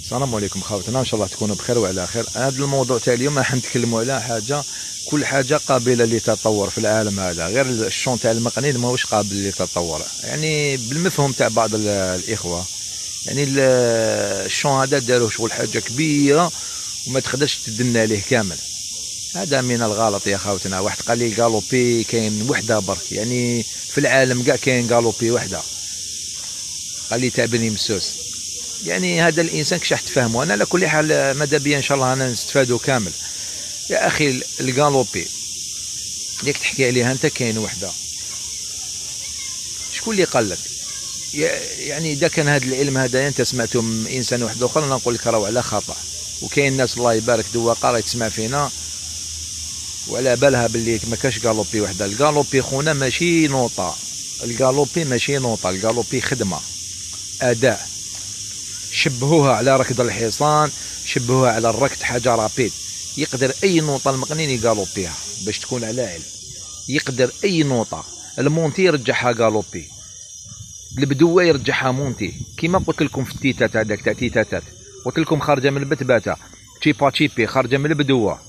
السلام عليكم خوتنا، ان شاء الله تكونوا بخير وعلى خير. هذا الموضوع تاع اليوم راح نتكلموا على حاجه، كل حاجه قابله للتطور في العالم هذا، غير الشون تاع المقنين ماهوش قابل للتطور، يعني بالمفهوم تاع بعض الاخوه. يعني الشون هذا داروه شغل حاجه كبيره وما تقدرش تدنا عليه كامل. هذا من الغلط يا خوتنا. واحد قال لي غالوبي كاين وحده برك، يعني في العالم كاع كاين غالوبي وحده، قال لي تاع بني مسوس. يعني هذا الانسان كش راح تفهمه. انا على كل حال ماذا بيا ان شاء الله انا نستفادوا كامل. يا اخي الغالوبي ياك تحكي عليها انت كاين وحده، شكون اللي قال لك؟ يعني اذا كان هذا العلم هذا انت سمعته من انسان واحد اخر، انا نقول لك راهو على خطا. وكاين ناس الله يبارك دواقه راهي تسمع فينا وعلى بالها باللي ما كاش غالوبي وحده. الغالوبي خونا ماشي نوطه، الغالوبي ماشي نوطه، الغالوبي خدمه، اداء. شبهوها على ركض الحصان، شبهوها على الركض، حاجه رابيد. يقدر اي نوطه المقنين يغالوبيها باش تكون على علم. يقدر اي نوطه المونتي يرجعها غالوبي، البدوه يرجعها مونتي. كيما قلت لكم في التيتات هذاك تاع تيتاتات، قلت لكم خارجه من البتباته، تشيبا تشيبي خارجه من البدوه.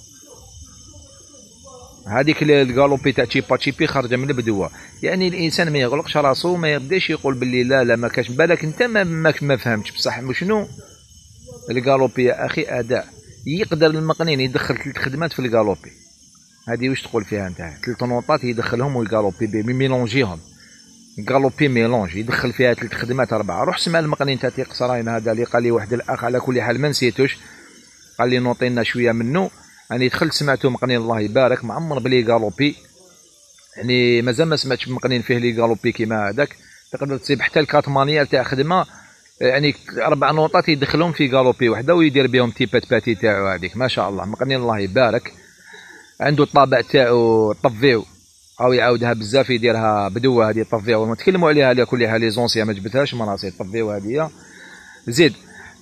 هذيك الغالوبي تاع تشيبا تشيبي خارجه من البدوه. يعني الانسان ما يغلقش راسو، ما يبداش يقول باللي لا ما كاش. بالك انت ما فهمتش بصح شنو الغالوبي يا اخي؟ اداء. يقدر المقنين يدخل 3 خدمات في الغالوبي. هذه واش تقول فيها انت؟ 3 نوطات يدخلهم والغالوبي ميلونجيهم. غالوبي ميلونج يدخل فيها 3 خدمات 4. روح سمع المقنين تاع قصراين هذا اللي قال لي واحد الاخ، على كل حال ما نسيتوش، قال لي نوطينا شويه منه. يعني دخلت سمعته مقنين الله يبارك معمر بلي غالوبي، يعني مازال ما سمعتش مقنين فيه لي غالوبي كيما هذاك. تقدر تصيب حتى الكات مانيير تاع خدمه، يعني 4 نوطات يدخلهم في غالوبي وحده ويدير بهم تيبات باتي تاعو هذيك. ما شاء الله مقنين الله يبارك. عنده الطابع تاعو طفيو او يعاودها بزاف، يديرها بدوه هذه طفيو، نتكلموا عليها على كل حال. لي زونسيا ما جبتهاش مراسي طفيو هذه. زيد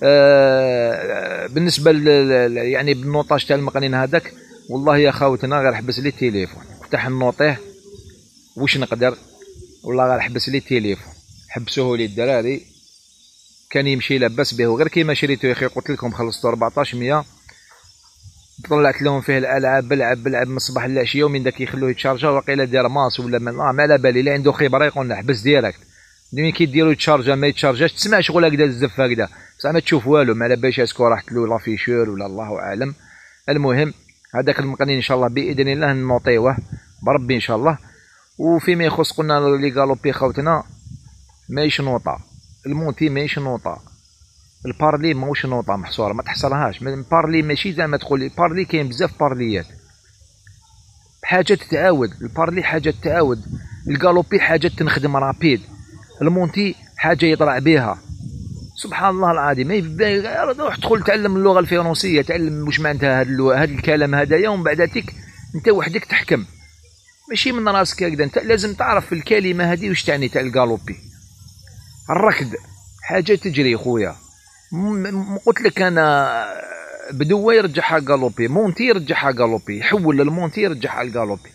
بالنسبه يعني بالنوطاج تاع المقنين هذاك، والله يا خاوتنا غير حبس لي التليفون، افتح النوطيه واش نقدر، والله غير حبس لي التليفون. حبسوه لي الدراري، كان يمشي لاباس به، غير كيما شريته يا اخي قلت لكم خلصته 1400. طلعت لهم فيه الالعاب، بلعب من الصباح للعشيه، ومن داك يخلوه يتشارجا وقيله دار ماس ولا ما على بالي. لا عنده خبره يقول لنا حبس ديريكت. ملي كيديروا يتشارجا ما يتشارجاش، تسمع شغل هكذا الزف هكذا بصح ما تشوف والو، ما على بالش اسكو راحت له لافيشور ولا الله اعلم. المهم هذاك المقنين ان شاء الله باذن الله نوطيوه بربي ان شاء الله. وفيما يخص قلنا لي غالوبي خوتنا ماهيش نوطه، المونتي ماهيش نوطه، البارلي ماهوش نوطه محصوره ما تحصرهاش. من بارلي ماشي زعما تقول بارلي، كاين بزاف بارليات، حاجه تتعاود. البارلي حاجه تتعاود، الغالوبي حاجه تنخدم رابيد، المونتي حاجه يطلع بها. سبحان الله العظيم. روح تدخل تعلم اللغه الفرنسيه، تعلم واش معناتها هذا الكلام هذايا، ومن بعداتك انت وحدك تحكم، ماشي من راسك هكذا. انت لازم تعرف الكلمه هذه واش تعني تاع الغالوبي. الركض حاجه تجري خويا، قلت لك انا بدوه يرجعها غالوبي، مونتي يرجعها غالوبي، يحول للمونتي يرجعها الغالوبي.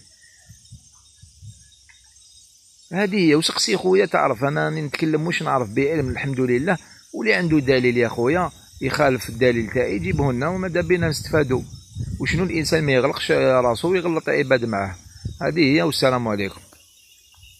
هذه هي. وسقسي خويا تعرف انا نتكلم واش نعرف بعلم الحمد لله. واللي عنده دليل يا خويا يخالف الدليل تاعي يجيبه لنا، وماذا بينا نستفادوا. وشنو الانسان ما يغلقش راسو ويغلط عباد معاه. هذه هي. والسلام عليكم.